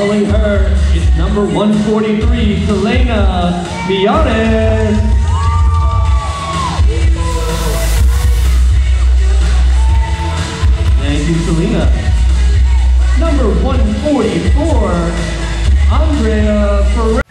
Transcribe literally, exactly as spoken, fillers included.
Following her is number one forty-three, Selena, Millares. Thank you, Selena. Number one forty-four, Andrea.